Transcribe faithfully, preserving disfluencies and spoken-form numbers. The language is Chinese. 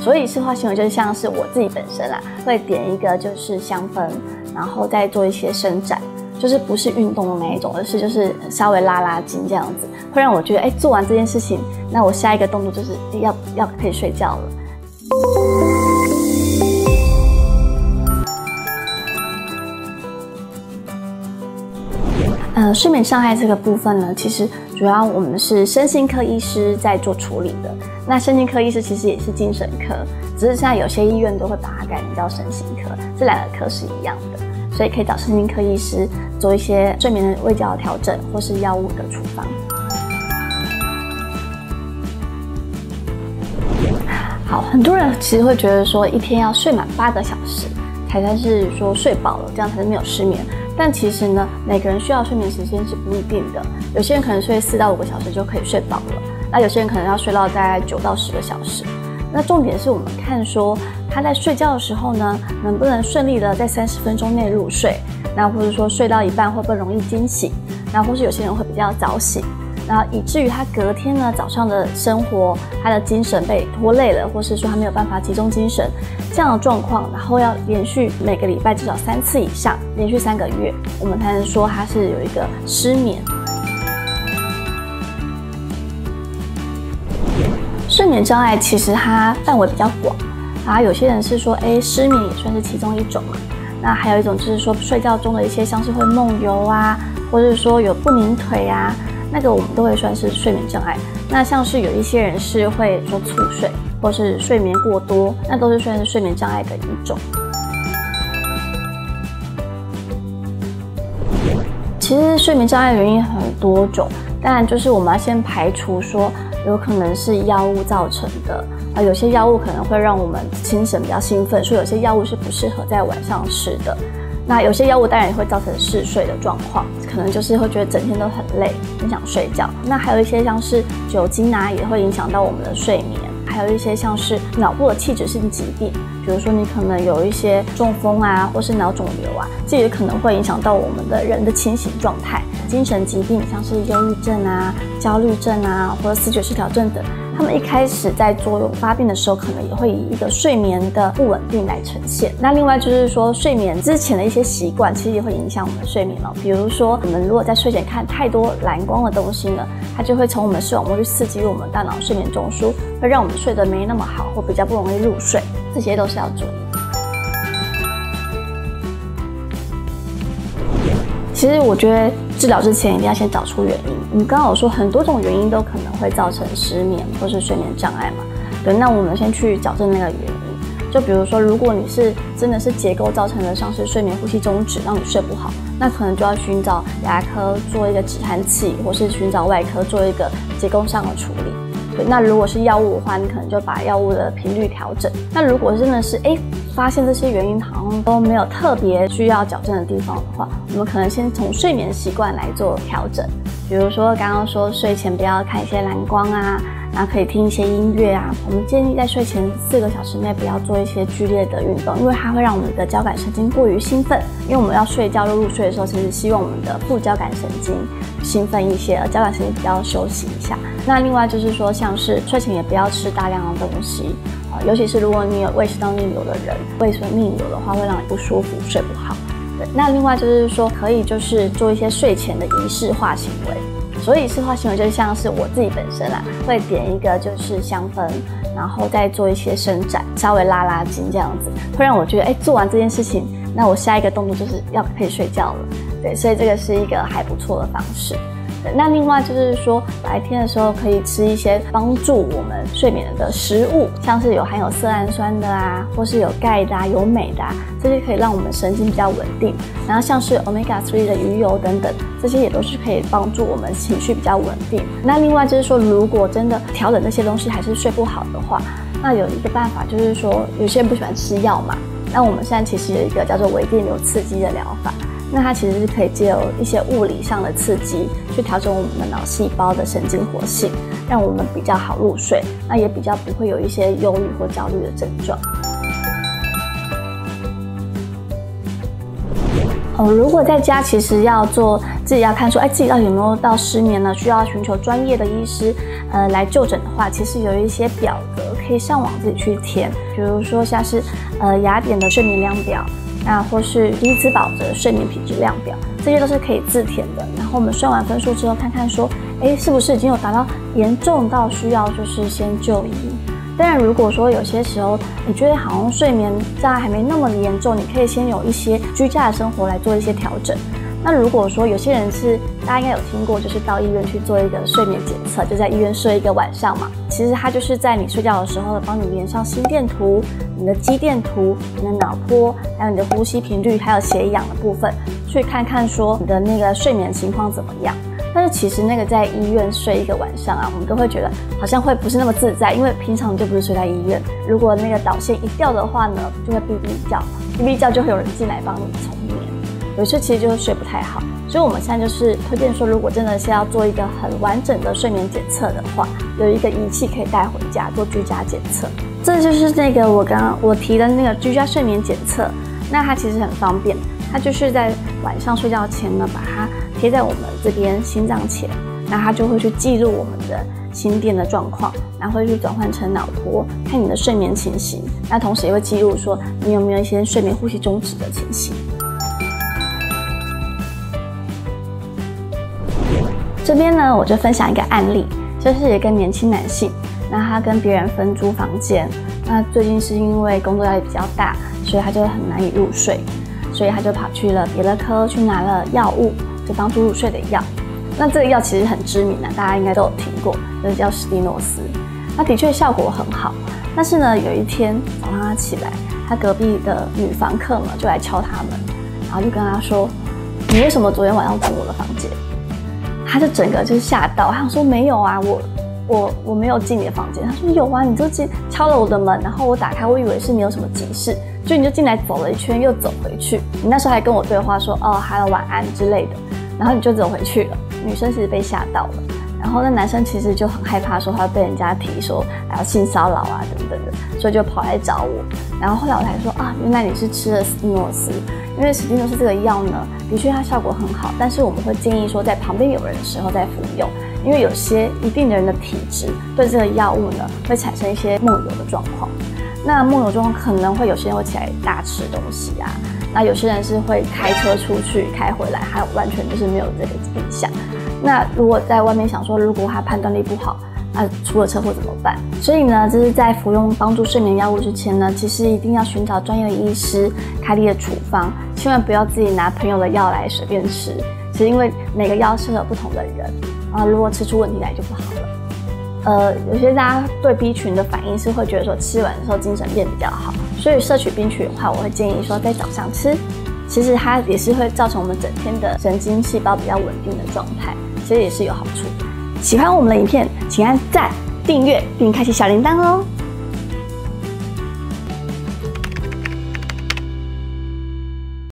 所以视化行为就像是我自己本身啦，会点一个就是香氛，然后再做一些伸展，就是不是运动的那一种，而是就是稍微拉拉筋这样子，会让我觉得哎、欸，做完这件事情，那我下一个动作就是要要可以睡觉了。呃，睡眠障碍这个部分呢，其实主要我们是身心科医师在做处理的。那身心科医师其实也是精神科，只是现在有些医院都会把它改名叫身心科，这两个科是一样的，所以可以找身心科医师做一些睡眠的卫教的调整，或是药物的处方。好，很多人其实会觉得说，一天要睡满八个小时，才算是说睡饱了，这样才是没有失眠。但其实呢，每个人需要睡眠时间是不一定的。有些人可能睡四到五个小时就可以睡饱了，那有些人可能要睡到大概九到十个小时。那重点是我们看说他在睡觉的时候呢，能不能顺利的在三十分钟内入睡，那或者说睡到一半会不会容易惊醒，那或是有些人会比较早醒，那以至于他隔天呢早上的生活，他的精神被拖累了，或是说他没有办法集中精神，这样的状况，然后要连续每个礼拜至少三次以上，连续三个月，我们才能说他是有一个失眠。睡眠障碍其实它范围比较广，啊，有些人是说，哎，失眠也算是其中一种嘛。那还有一种就是说，睡觉中的一些像是会梦游啊，或者是说有不宁腿啊，那个我们都会算是睡眠障碍。那像是有一些人是会说猝睡，或是睡眠过多，那都是算是睡眠障碍的一种。其实睡眠障碍原因很多种，当然就是我们要先排除说有可能是药物造成的，啊，有些药物可能会让我们精神比较兴奋，所以有些药物是不适合在晚上吃的。那有些药物当然也会造成嗜睡的状况，可能就是会觉得整天都很累，很想睡觉。那还有一些像是酒精啊，也会影响到我们的睡眠。还有一些像是脑部的器质性疾病，比如说你可能有一些中风啊，或是脑肿瘤啊，这也可能会影响到我们的人的清醒状态。精神疾病像是忧郁症啊、焦虑症啊，或者思觉失调症等，他们一开始在作用发病的时候，可能也会以一个睡眠的不稳定来呈现。那另外就是说，睡眠之前的一些习惯，其实也会影响我们的睡眠哦。比如说，我们如果在睡前看太多蓝光的东西呢，它就会从我们视网膜去刺激我们大脑睡眠中枢，会让我们睡得没那么好，或比较不容易入睡，这些都是要注意。其实我觉得治疗之前一定要先找出原因。我们刚刚有说很多种原因都可能会造成失眠或是睡眠障碍嘛，对，那我们先去矫正那个原因。就比如说，如果你是真的是结构造成的，像是睡眠呼吸中止，让你睡不好，那可能就要寻找牙科做一个止鼾器，或是寻找外科做一个结构上的处理。对，那如果是药物的话，你可能就把药物的频率调整。那如果真的是哎发现这些原因好像都没有特别需要矫正的地方的话，我们可能先从睡眠习惯来做调整。比如说刚刚说睡前不要看一些蓝光啊，然后可以听一些音乐啊。我们建议在睡前四个小时内不要做一些剧烈的运动，因为它会让我们的交感神经过于兴奋。因为我们要睡觉入睡的时候，其实希望我们的副交感神经兴奋一些，而交感神经比较休息一下。那另外就是说，像是睡前也不要吃大量的东西，啊，尤其是如果你有胃食道逆流的人，胃酸逆流的话会让你不舒服，睡不好。对，那另外就是说，可以就是做一些睡前的仪式化行为。所以仪式化行为就像是我自己本身啦，会点一个就是香氛，然后再做一些伸展，稍微拉拉筋这样子，会让我觉得，哎，做完这件事情，那我下一个动作就是要可以睡觉了。对，所以这个是一个还不错的方式。那另外就是说，白天的时候可以吃一些帮助我们睡眠的食物，像是有含有色氨酸的啊，或是有钙的啊、有镁的啊，这些可以让我们神经比较稳定。然后像是 omega 三 的鱼油等等，这些也都是可以帮助我们情绪比较稳定。那另外就是说，如果真的调整这些东西还是睡不好的话，那有一个办法就是说，有些人不喜欢吃药嘛，那我们现在其实有一个叫做微电流刺激的疗法。那它其实是可以借由一些物理上的刺激，去调整我们的脑细胞的神经活性，让我们比较好入睡，那也比较不会有一些忧郁或焦虑的症状。哦，如果在家其实要做自己要看说，哎，自己到底有没有到失眠呢？需要寻求专业的医师，呃，来就诊的话，其实有一些表格可以上网自己去填，比如说像是呃雅典的睡眠量表，那或是伊兹堡的睡眠品质量表，这些都是可以自填的。然后我们算完分数之后，看看说，哎，是不是已经有达到严重到需要就是先就医。当然，如果说有些时候你觉得好像睡眠障碍还没那么严重，你可以先有一些居家的生活来做一些调整。那如果说有些人是大家应该有听过，就是到医院去做一个睡眠检测，就在医院睡一个晚上嘛。其实它就是在你睡觉的时候帮你连上心电图、你的肌电图、你的脑波，还有你的呼吸频率，还有血氧的部分，去看看说你的那个睡眠情况怎么样。但是其实那个在医院睡一个晚上啊，我们都会觉得好像会不是那么自在，因为平常就不是睡在医院。如果那个导线一掉的话呢，就会哔哔叫，哔哔叫就会有人进来帮你重眠，有时其实就会睡不太好。所以我们现在就是推荐说，如果真的是要做一个很完整的睡眠检测的话，有一个仪器可以带回家做居家检测。这就是那个我刚刚我提的那个居家睡眠检测，那它其实很方便，它就是在晚上睡觉前呢，把它贴在我们这边心脏前，那它就会去记录我们的心电的状况，然后会去转换成脑波，看你的睡眠情形。那同时也会记录说你有没有一些睡眠呼吸中止的情形。这边呢，我就分享一个案例，就是一个年轻男性，那他跟别人分租房间，那最近是因为工作压力比较大，所以他就很难以入睡，所以他就跑去了别的科去拿了药物，就帮助入睡的药。那这个药其实很知名的，大家应该都有听过，就是叫史蒂诺斯。那的确效果很好，但是呢，有一天早上他起来，他隔壁的女房客呢就来敲他门，然后就跟他说：“你为什么昨天晚上进我的房间？”他就整个就是吓到，他想说：“没有啊，我我我没有进你的房间。”他说：“有啊，你就进敲了我的门，然后我打开，我以为是你有什么急事，就你就进来走了一圈，又走回去。你那时候还跟我对话说哦，hello晚安之类的，然后你就走回去了。”女生其实被吓到了，然后那男生其实就很害怕，说他被人家提说还要性骚扰啊等等的，所以就跑来找我。然后后来我才说啊，原来你是吃了史蒂诺斯，因为史蒂诺斯这个药呢，的确它效果很好，但是我们会建议说在旁边有人的时候再服用，因为有些一定的人的体质对这个药物呢会产生一些梦游的状况。那梦游状况可能会有些人会起来大吃东西啊，那有些人是会开车出去开回来，还完全就是没有这个印象。那如果在外面想说，如果他判断力不好，那出了车祸怎么办？所以呢，这是在服用帮助睡眠药物之前呢，其实一定要寻找专业的医师开立的处方，千万不要自己拿朋友的药来随便吃。其实因为每个药适合不同的人啊，如果吃出问题来就不好了。呃，有些大家对 B 群的反应是会觉得说吃完之后精神变比较好，所以摄取 B 群的话，我会建议说在早上吃。其实它也是会造成我们整天的神经细胞比较稳定的状态，其实也是有好处。喜欢我们的影片，请按赞、订阅并开启小铃铛哦。